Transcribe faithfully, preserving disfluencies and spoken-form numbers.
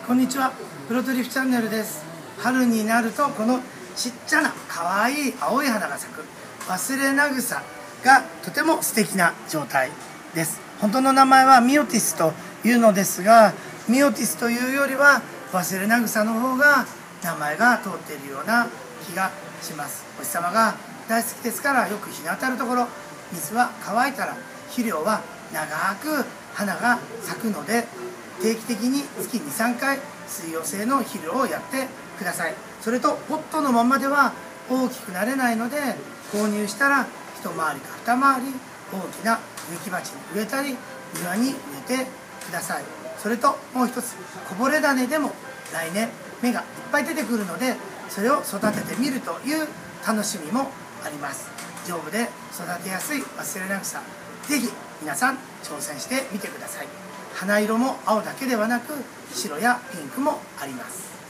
こんにちは、プロトリフチャンネルです。春になるとこのちっちゃな可愛い青い花が咲く忘れな草がとても素敵な状態です。本当の名前はミオティスというのですが、ミオティスというよりは忘れな草の方が名前が通っているような気がします。お日様が大好きですから、よく日の当たるところ、水は乾いたら肥料は長く花が咲くので、定期的に月に、さんかい水溶性の肥料をやってください。それとポットのままでは大きくなれないので、購入したら一回りか二回り大きな植木鉢に植えたり庭に植えてください。それともう一つ、こぼれ種でも来年芽がいっぱい出てくるので、それを育ててみるという楽しみもあります。丈夫で育てやすい忘れな草、ぜひ皆さん挑戦してみてください。花色も青だけではなく白やピンクもあります。